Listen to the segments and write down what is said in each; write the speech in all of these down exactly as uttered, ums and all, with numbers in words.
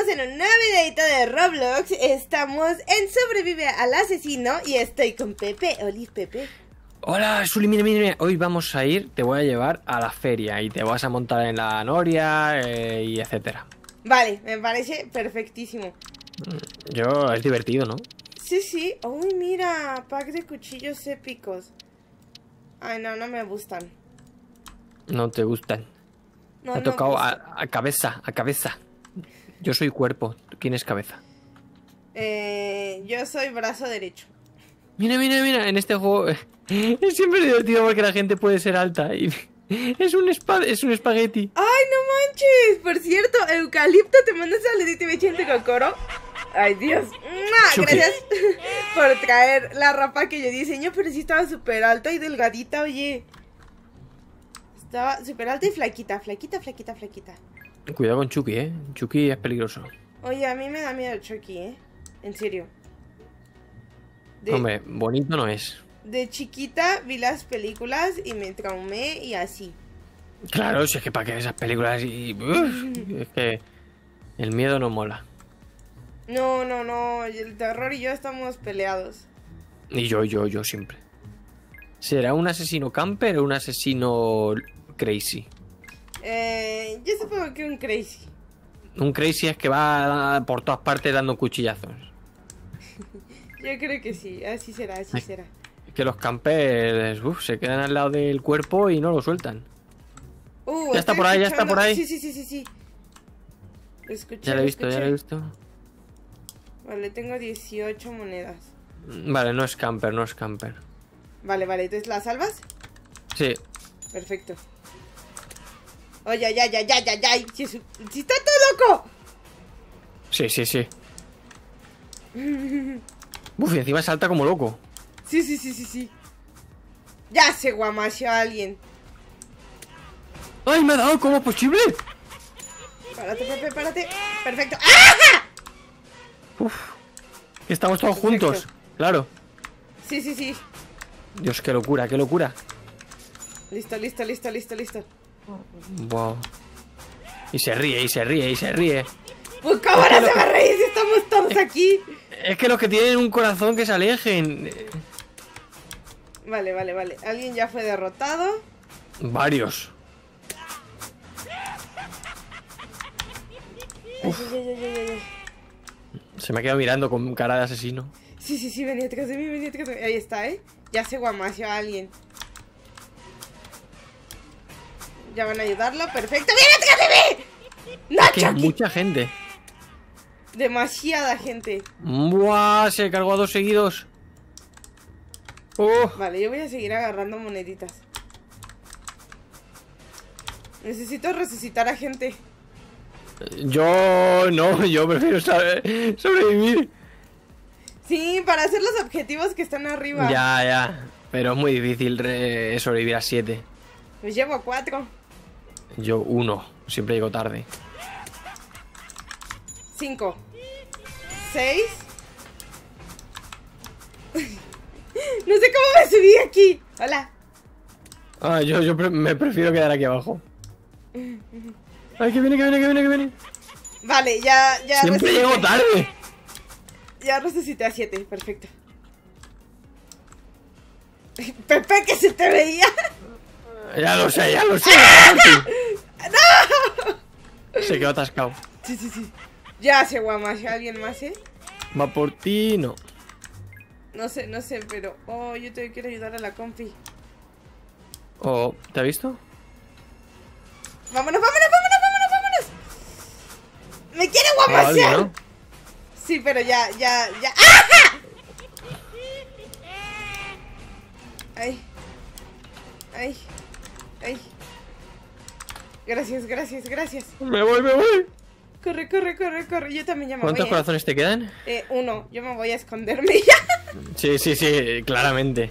estamos en un nuevo videito de Roblox. Estamos en Sobrevive al Asesino y estoy con Pepe. Oli, Pepe. Hola, Suli, mira, mira, mira. Hoy vamos a ir, te voy a llevar a la feria y te vas a montar en la noria eh, y etcétera. Vale, me parece perfectísimo. Yo, es divertido, ¿no? Sí, sí. Uy, mira, pack de cuchillos épicos. Ay, no, no me gustan. No te gustan. No, Me ha no tocado gustan. a, a cabeza, a cabeza. Yo soy cuerpo, ¿quién es cabeza? Eh, yo soy brazo derecho. Mira, mira, mira, en este juego es siempre divertido porque la gente puede ser alta y es un, espa es un espagueti. ¡Ay, no manches! Por cierto, Eucalipto te manda un saludito y me echa en coro. ¡Ay, Dios! ¡Mua! Gracias por traer la ropa que yo diseño, pero sí estaba súper alta y delgadita, oye. Estaba súper alta y flaquita, flaquita, flaquita, flaquita. Cuidado con Chucky, ¿eh? Chucky es peligroso. Oye, a mí me da miedo Chucky, ¿eh? En serio. De, Hombre, bonito no es. de chiquita vi las películas y me traumé y así. Claro, si es que para que esas películas y... Uf, es que el miedo no mola. No, no, no, el terror y yo estamos peleados. Y yo, yo, yo siempre. ¿Será un asesino camper o un asesino crazy? Eh, yo supongo que un crazy. Un crazy es que va por todas partes dando cuchillazos. Yo creo que sí, así será, así Ay. será. Es que los campers uf, se quedan al lado del cuerpo y no lo sueltan. Uh, Ya está estoy por ahí, ya está escuchando- por ahí. Sí, sí, sí, sí, sí. Lo escuché, Ya lo he visto, escuché. ya lo he visto. Vale, tengo dieciocho monedas. Vale, no es camper, no es camper. Vale, vale, ¿entonces la salvas? Sí. Perfecto. Oye, ya, ya, ya, ya, ya. Si, es- si está todo loco. Sí, sí, sí. Uf, y encima salta como loco. Sí, sí, sí, sí, sí. Ya se guamació a alguien. ¡Ay, me ha dado! ¿Cómo es posible? Párate, Pepe, párate. Perfecto. ¡Ah! Uf. Que estamos todos Perfecto. juntos. Claro. Sí, sí, sí. Dios, qué locura, qué locura. Listo, listo, listo, listo, listo. Wow. Y se ríe, y se ríe, y se ríe. Pues cómo no se va a reír si estamos todos aquí. Es que los que tienen un corazón que se alejen. Vale, vale, vale. Alguien ya fue derrotado. Varios. Ay, ay, ay, ay, ay, ay. Se me ha quedado mirando con cara de asesino. Sí, sí, sí, venía atrás de mí, venía atrás de mí. Ahí está, ¿eh? Ya se guamació a alguien. Ya van a ayudarlo, perfecto. ¡Viene atrás de mí! ¡No, Que Chucky! mucha gente. Demasiada gente. ¡Buah! Se cargó a dos seguidos. ¡Oh! Vale, yo voy a seguir agarrando moneditas. Necesito resucitar a gente. Yo no, yo prefiero saber- sobrevivir. Sí, para hacer los objetivos que están arriba. Ya, ya. Pero es muy difícil re- sobrevivir a siete. Pues llevo cuatro. Yo uno. Siempre llego tarde. Cinco. Seis. No sé cómo me subí aquí. Hola. Ah, yo, yo pre- me prefiero quedar aquí abajo. Ay, que viene, que viene, que viene, que viene. Vale, ya, ya Siempre resucité. llego tarde. Ya resucité a siete, perfecto. Pepe, que se te veía. Ya lo sé, ya lo sé. Se quedó atascado. Sí, sí, sí. Ya se guamació a alguien más, ¿eh? Va por ti, no. No sé, no sé, pero... Oh, yo te quiero ayudar a la compi. Oh, ¿te ha visto? Vámonos, vámonos, vámonos, vámonos, vámonos. Me quiere Oh, alguien, guamasear. ¿no? Sí, pero ya, ya, ya. ¡Ah! Ay. Ay. Ay. Gracias, gracias, gracias. Me voy, me voy. Corre, corre, corre, corre. Yo también ya me voy. ¿Cuántos ¿eh? corazones te quedan? Eh, uno. Yo me voy a esconderme ya. Sí, sí, sí, claramente.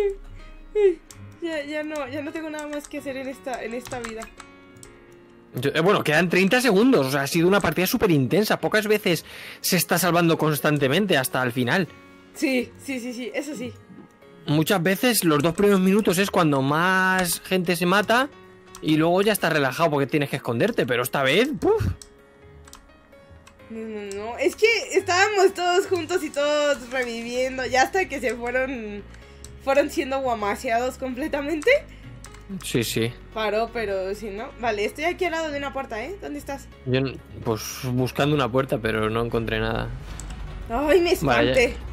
Ya, ya no, ya no tengo nada más que hacer en esta, en esta vida. Yo- eh, bueno, quedan treinta segundos. O sea, ha sido una partida súper intensa. Pocas veces se está salvando constantemente hasta el final. Sí, sí, sí, sí, eso sí. Muchas veces los dos primeros minutos es cuando más gente se mata y luego ya estás relajado porque tienes que esconderte. Pero esta vez, ¡puf! No, no, no. Es que estábamos todos juntos y todos reviviendo. Ya hasta que se fueron. Fueron siendo guamaseados completamente. Sí, sí. Paró, pero si no. Vale, estoy aquí al lado de una puerta, ¿eh? ¿Dónde estás? Yo, pues, buscando una puerta, pero no encontré nada. Ay, me espanté. Vale,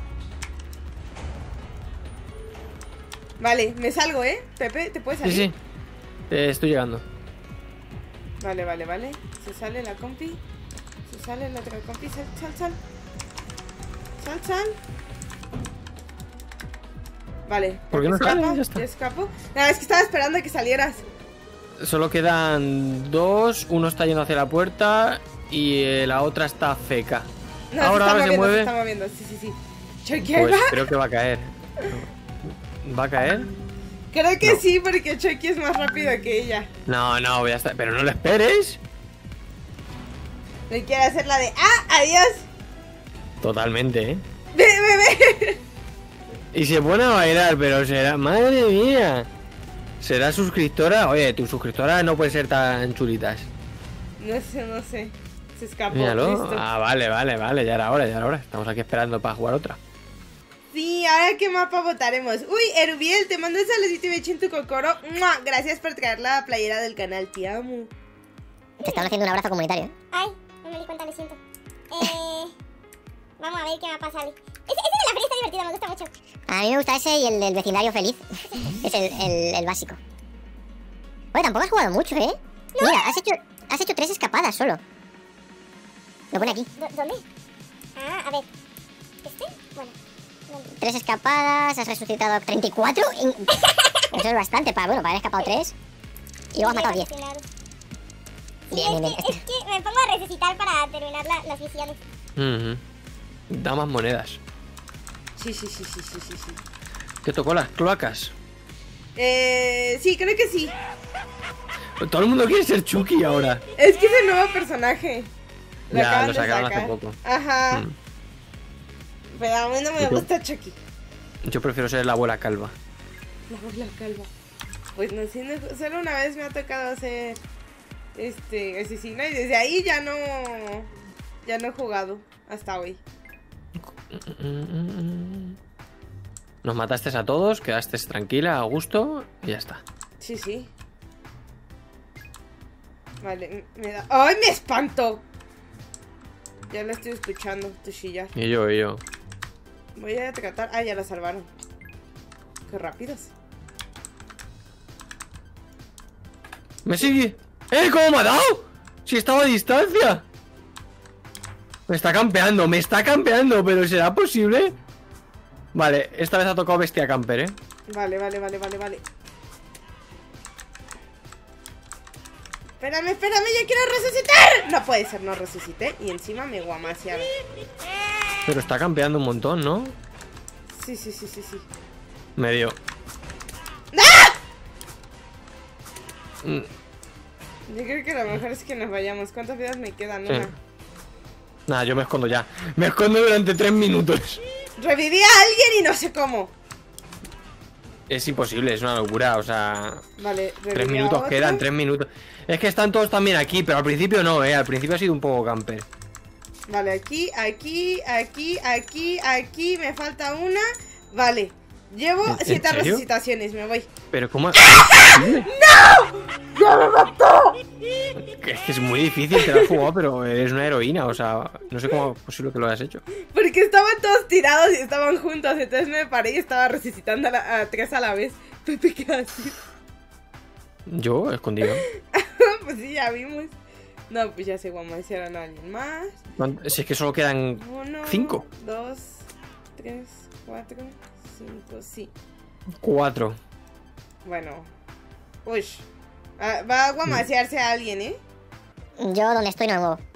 vale, me salgo, ¿eh? Pepe, ¿te puedes salir? Sí, sí. Eh, estoy llegando. Vale, vale, vale. Se sale la compi. Se sale la otra compi. Sal, sal, sal. Sal, sal. Vale. ¿Por qué no escapa, sales? Ya está. Yo escapo. Nada, es que estaba esperando a que salieras. Solo quedan dos. Uno está yendo hacia la puerta y eh, la otra está feca. No, ahora se está ahora moviendo, se mueve. se está moviendo. Sí, sí, sí. Chucky, ahí Pues va. creo que va a caer. ¿Va a caer? Creo que No. sí, porque Chucky es más rápido que ella. No, no, voy a estar. Pero no lo esperes. Le quiere hacer la de ¡ah! ¡Adiós! Totalmente, ¿eh? ¡Ve, ve, ve! Y se pone a bailar, pero será. ¡Madre mía! ¿Será suscriptora? Oye, tus suscriptoras no pueden ser tan chulitas. No sé, no sé. Se escapó. Míralo. Listo. Ah, vale, vale, vale. Ya era hora, ya era hora. Estamos aquí esperando para jugar otra. Sí, ahora qué mapa votaremos. Uy, Erubiel, te mando un saludito y becho en tu cocoro. ¡Mua! Gracias por traer la playera del canal, te amo. Te están haciendo un abrazo comunitario, ¿eh? Ay, no me di cuenta, lo siento. Eh, vamos a ver qué mapa sale. Ese, ese de la feria está divertido, me gusta mucho. A mí me gusta ese y el del vecindario feliz. Es el, el, el básico. Oye, tampoco has jugado mucho, ¿eh? Mira, has hecho, has hecho tres escapadas solo. Lo pone aquí. ¿Dó- ¿Dónde? Ah, a ver. ¿Este? Bueno. ¿dónde? Tres escapadas, has resucitado treinta y cuatro. Eso es bastante, para, bueno, para haber escapado tres. Y luego has matado diez. Asesinar. Sí, Bien, bien, es, bien. que, es que me pongo a resucitar para terminar la- las misiones. Ujú. Da más monedas. Sí, sí, sí, sí, sí, sí, sí. ¿Te tocó las cloacas? Eh, sí, creo que sí. Todo el mundo quiere ser Chucky ahora. Es que es el nuevo personaje. Lo Ya, acaban lo de sacaron hace sacar. poco. Ajá. Mm. Pero a mí no me Yo- gusta Chucky. Yo prefiero ser la abuela calva. La abuela calva. Pues no sé, no- solo una vez me ha tocado ser este asesina y desde ahí ya no ya no he jugado hasta hoy. Nos mataste a todos, quedaste tranquila, a gusto y ya está. Sí, sí. Vale, me da. ¡Ay, me espanto! Ya la estoy escuchando, tu chillar. Y yo, y yo. Voy a tratar. Ah, ya la salvaron. Qué rápidos. ¡Me sigue! ¡Eh! ¿Cómo me ha dado? Si estaba a distancia. Me está campeando, me está campeando, pero ¿será posible? Vale, esta vez ha tocado bestia camper, ¿eh? Vale, vale, vale, vale, vale. Espérame, espérame, yo quiero resucitar. No puede ser, no resucité. Y encima me guamasearon. Pero está campeando un montón, ¿no? Sí, sí, sí, sí, sí. Medio. Mm, Yo creo que lo mejor es que nos vayamos. ¿Cuántas vidas me quedan? Sí. Una. Nada, yo me escondo ya. Me escondo durante tres minutos. Reviví a alguien y no sé cómo. Es imposible, es una locura, o sea... Vale, reviví Tres a minutos otro. quedan, tres minutos. Es que están todos también aquí, pero al principio no, eh. Al principio ha sido un poco camper. Vale, aquí, aquí, aquí, aquí, aquí. Me falta una. Vale. Llevo ¿En- en siete serio? resucitaciones, me voy. Pero ¿cómo? ¡Ya me mató! Que es que es muy difícil, te lo has jugado, pero eres una heroína, o sea, no sé cómo es posible que lo hayas hecho. Porque estaban todos tirados y estaban juntos. Entonces me paré y estaba resucitando a, la- a tres a la vez. Pepe, ¿qué haces? Yo, escondido. Pues sí, ya vimos. No, pues ya se guamasearon a alguien más. ¿Cuánto? Si es que solo quedan Uno, cinco. dos, tres, cuatro, cinco, sí. Cuatro. Bueno. Uy. Ah, va a guamasearse a alguien, ¿eh? Yo donde estoy no me muevo.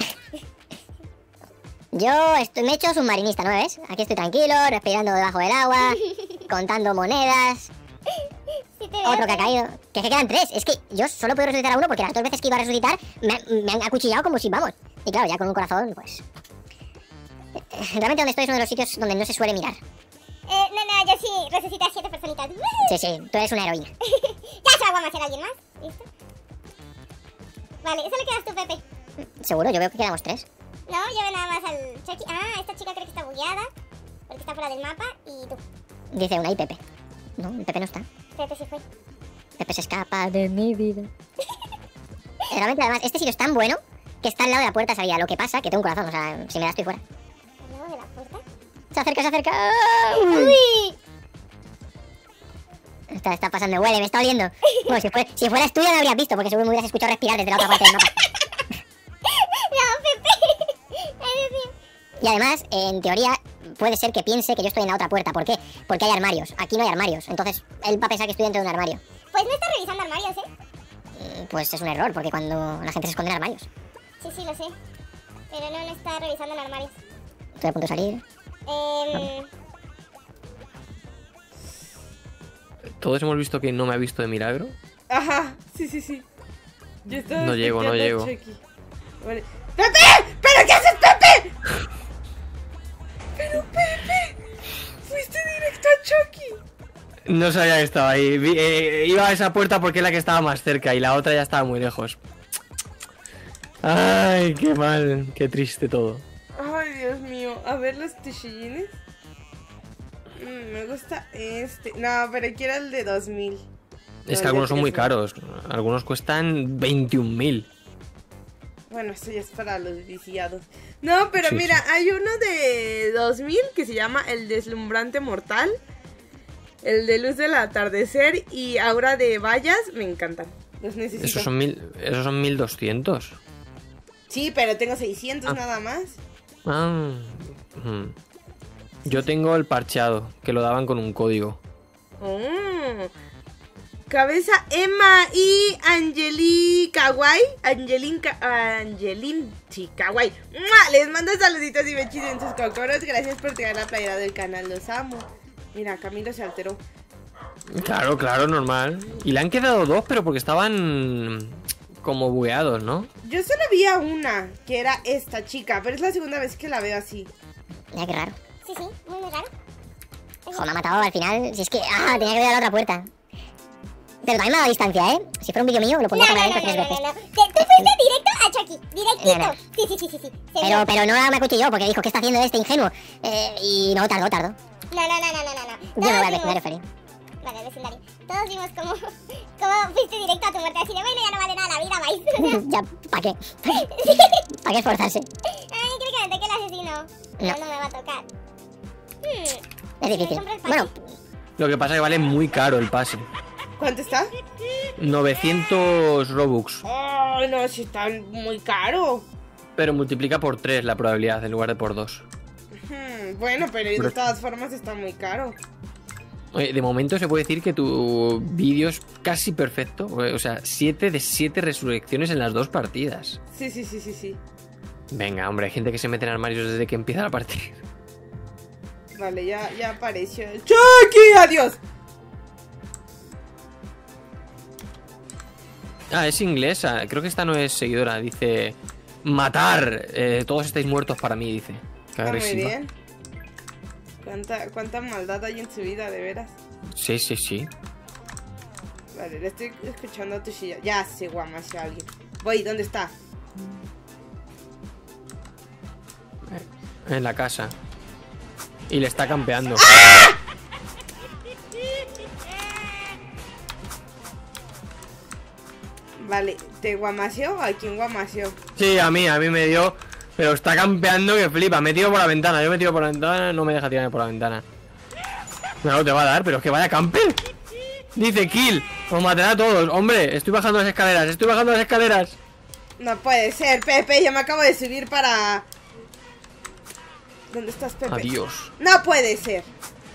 Yo estoy, me he hecho submarinista, ¿no ves? Aquí estoy tranquilo, respirando debajo del agua, contando monedas. Sí te veo. Otro que ha caído. Que es que quedan tres. Es que yo solo puedo resucitar a uno porque las dos veces que iba a resucitar me, me han acuchillado como si vamos. Y claro, ya con un corazón, pues... eh, Realmente donde estoy es uno de los sitios donde no se suele mirar. Eh, no, no, yo sí resucité a siete personitas. Sí, sí, tú eres una heroína. Ya se va a guamasear a alguien más. ¿Listo? Vale, solo quedas tú, Pepe. Seguro, yo veo que quedamos tres. No, yo veo nada más al Chucky. Ah, esta chica creo que está bugueada. Porque está fuera del mapa. Y tú. Dice una y Pepe. No, el Pepe no está. Pepe se fue. Pepe se escapa de mi vida. Realmente, además, este sitio es tan bueno que está al lado de la puerta, sabía. Lo que pasa, que tengo un corazón, o sea, si me da estoy fuera. ¿Al lado de la puerta? Se acerca, se acerca. ¡Uy! Está, está pasando, huele, me está oliendo. Bueno, si, fue, si fueras tú ya lo habrías visto, porque seguro me hubieras escuchado respirar desde la otra parte del mapa. No, Pepe. Ay, Dios mío. Y además, en teoría, puede ser que piense que yo estoy en la otra puerta. ¿Por qué? Porque hay armarios. Aquí no hay armarios. Entonces, él va a pensar que estoy dentro de un armario. Pues no está revisando armarios, ¿eh? Mm, Pues es un error, porque cuando la gente se esconde en armarios. Sí, sí, lo sé. Pero no, no está revisando en armarios. Estoy a punto de salir. Eh... Todos hemos visto que no me ha visto de milagro. Ajá, sí, sí, sí. Yo estaba No llego, no expectando llego. a Chucky. Vale. ¡Pepe! ¿Pero qué haces, Pepe? Pero, Pepe, fuiste directo a Chucky. No sabía que estaba ahí. Vi- eh, iba a esa puerta porque es la que estaba más cerca y la otra ya estaba muy lejos. Ay, qué mal, qué triste todo. Ay, Dios mío. A ver los tushillines. Mm, me gusta este. No, pero quiero el de dos mil. Es No, que algunos de son muy tres mil. caros. Algunos cuestan veintiún mil. Bueno, esto ya es para los viciados. No, pero Sí, mira, sí. hay uno de dos mil que se llama El Deslumbrante Mortal. El de Luz del Atardecer y Aura de Vallas. Me encantan. Los necesito. Esos son mil, esos son mil doscientos. Sí, pero tengo seiscientos Ah. nada más. Ah, mm. Yo tengo el parcheado, que lo daban con un código. Oh. Cabeza Emma y Angeli Kawaii. Angelin, Ka- Angelin, sí, Kawaii. ¡Mua! Les mando saluditos y bechitos en sus cocoros. Gracias por traer la playera del canal, los amo. Mira, Camilo se alteró. Claro, claro, normal. Y le han quedado dos, pero porque estaban como bugueados, ¿no? Yo solo vi a una, que era esta chica, pero es la segunda vez que la veo así. Mira qué raro. Sí, sí, muy, muy raro. Joder, me ha matado al final. Si es que. Ah, tenía que ver a la otra puerta. Pero también me ha dado distancia, ¿eh? Si fuera un vídeo mío, lo No, pondría no, para no, adentro no, tres no, veces. no, no. Te- Tú fuiste directo a Chucky. Directito. No, no. Sí, sí, sí, sí, sí. Se Pero, vio. pero no me acuchilló porque dijo, ¿qué está haciendo este ingenuo? Eh, y no, tardó, tardó. No, no, no, no, no, no. no. Yo me voy Todos al vimos- vecindario feliz. Vale, al vecindario. Todos vimos cómo, cómo fuiste directo a tu muerte. Así de, bueno, ya no vale nada la vida, vais. Ya, ¿para qué? ¿Para qué esforzarse? Ay, creo que me toque el asesino. No, No. no me va a tocar. Hmm. Es difícil. compro el pase. Bueno, Lo que pasa es que vale muy caro el pase. ¿Cuánto está? novecientos Robux. Oh, no, si está muy caro. Pero multiplica por tres la probabilidad en lugar de por dos. Hmm, bueno, pero de Pero- todas formas está muy caro. Oye, de momento se puede decir que tu vídeo es casi perfecto. O sea, siete de siete resurrecciones en las dos partidas. Sí, sí, sí, sí, sí. Venga, hombre, hay gente que se mete en armarios desde que empieza la partida. Vale, ya, ya apareció el Chucky. ¡Adiós! Ah, es inglesa. Creo que esta no es seguidora. Dice... Matar. Eh, todos estáis muertos para mí, dice. Qué Ah, muy agresiva. bien. ¿Cuánta, cuánta maldad hay en su vida, de veras. Sí, sí, sí. Vale, le estoy escuchando a tu silla. Ya sé, guamas a alguien. Voy, ¿dónde está? En la casa. Y le está campeando. Vale, ¿te guamaseó o a quién guamaseó? Sí, a mí, a mí me dio. Pero está campeando que flipa. Me tiro por la ventana. Yo me tiro por la ventana. No me deja tirarme por la ventana. No, te va a dar, pero es que vaya camper. Dice kill. Os matará a todos. Hombre, estoy bajando las escaleras. Estoy bajando las escaleras. No puede ser, Pepe, yo me acabo de subir para... ¿Dónde estás, Pepe? Adiós. No puede ser.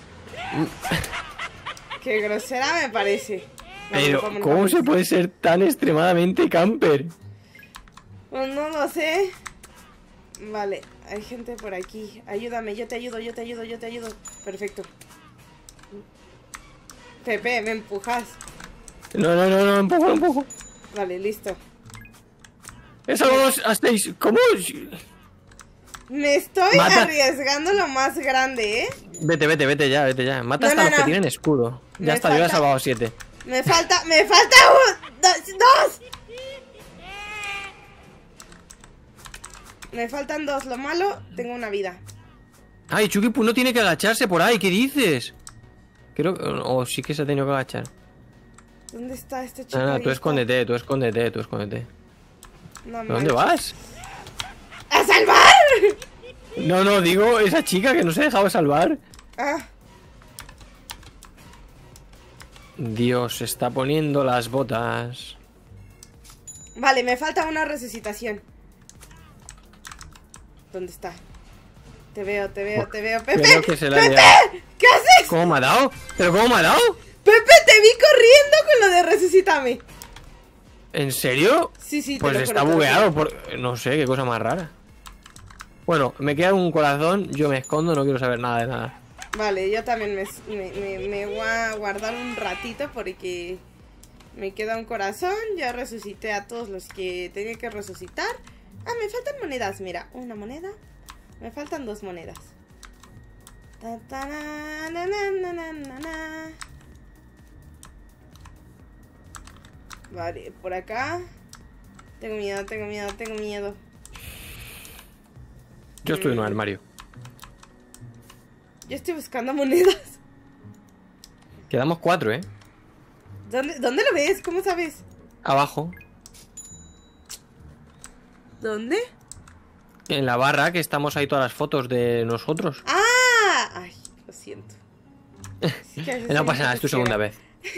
Qué grosera me parece. Vamos, Pero, vamos, ¿cómo vamos. se puede ser tan extremadamente camper? Pues no lo sé. Vale, hay gente por aquí. Ayúdame, yo te ayudo, yo te ayudo, yo te ayudo. Perfecto. Pepe, me empujas. No, no, no, no, empujo, empujo. Vale, listo. Es algo dos a seis. ¿Cómo? Me estoy Mata. arriesgando lo más grande, ¿eh? Vete, vete, vete ya, vete ya. Mata No, hasta no, los que no. tienen escudo. Ya Me está, yo ya he falta- salvado siete. Me falta, me falta un, dos, dos. Me faltan dos. Lo malo, tengo una vida. Ay, Chucky pues no tiene que agacharse por ahí. ¿Qué dices? Creo que... O sí que se ha tenido que agachar. ¿Dónde está este chico? No, no, tú escóndete, tú escóndete, tú escóndete. No ¿Dónde vas? ¡A salvar! No, no, digo esa chica que no se ha dejado salvar. Ah. Dios, se está poniendo las botas. Vale, me falta una resucitación. ¿Dónde está? Te veo, te veo, te veo. ¡Pepe! Creo que se la ha ¡Pepe! liado. ¿Qué haces? ¿Cómo me ha dado? ¿Pero cómo me ha dado? ¡Pepe, te vi corriendo con lo de resucítame! ¿En serio? Sí, sí, te Pues lo está juro, te lo bugueado juro. por... No sé, qué cosa más rara. Bueno, me queda un corazón, yo me escondo, no quiero saber nada de nada. Vale, yo también me, me, me, me voy a guardar un ratito porque me queda un corazón. Ya resucité a todos los que tenía que resucitar. Ah, me faltan monedas, mira, una moneda. Me faltan dos monedas. Ta, ta, na, na, na, na, na, na, na. Vale, por acá. Tengo miedo, tengo miedo, tengo miedo. Yo estoy en un armario. Yo estoy buscando monedas. Quedamos cuatro, ¿eh? ¿Dónde, ¿Dónde lo ves? ¿Cómo sabes? Abajo. ¿Dónde? En la barra, que estamos ahí todas las fotos de nosotros. ¡Ah! Ay, lo siento. Es que a veces No soy pasa nada, es tu ciega. segunda vez.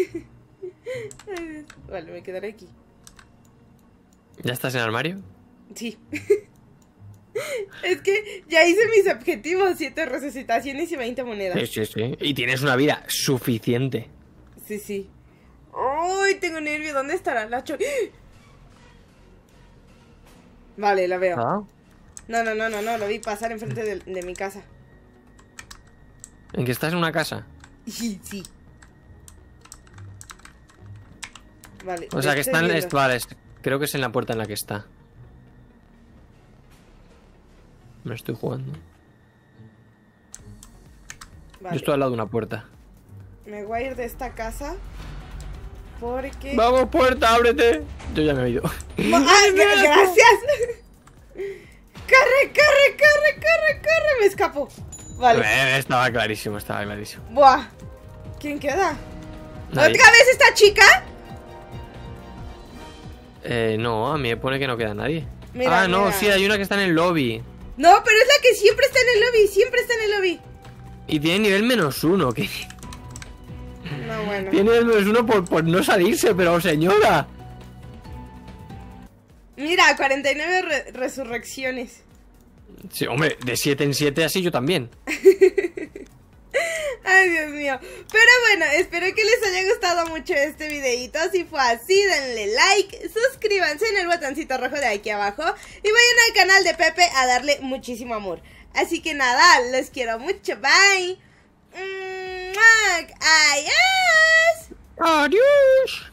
Vale, me quedaré aquí. ¿Ya estás en el armario? Sí. Es que ya hice mis objetivos, siete resucitaciones y veinte monedas. Sí, sí, sí. Y tienes una vida suficiente. Sí, sí. Uy, tengo nervio. ¿Dónde estará la cho... Vale, la veo. ¿Ah? No, no, no, no, no, lo vi pasar enfrente de, de mi casa. ¿En que estás en una casa? Sí, sí. Vale. O sea, lo que estoy está en... viendo. es- Vale, es- creo que es en la puerta en la que está. Me estoy jugando. Vale. Yo estoy al lado de una puerta. Me voy a ir de esta casa porque... ¡Vamos, puerta, ábrete! Yo ya me he ido. ¡Ay, gra- gracias! ¡Corre, corre, corre, corre, corre! Me escapo. Vale. Eh, Estaba clarísimo, estaba clarísimo. Buah. ¿Quién queda? Nadie. ¿Otra vez esta chica? Eh, no, a mí me pone que no queda nadie. Mira, ah, no, mira. sí, hay una que está en el lobby. No, pero es la que siempre está en el lobby. Siempre está en el lobby. Y tiene nivel menos uno. Que... No, bueno. Tiene nivel menos uno por, por no salirse, pero señora. Mira, cuarenta y nueve re- resurrecciones. Sí, hombre, de siete en siete así yo también. Ay, Dios mío. Pero bueno, espero que les haya gustado mucho este videito. Si fue así, denle like, suscríbanse en el botoncito rojo de aquí abajo y vayan al canal de Pepe a darle muchísimo amor. Así que nada, los quiero mucho. Bye. ¡Mua! Adiós. Adiós.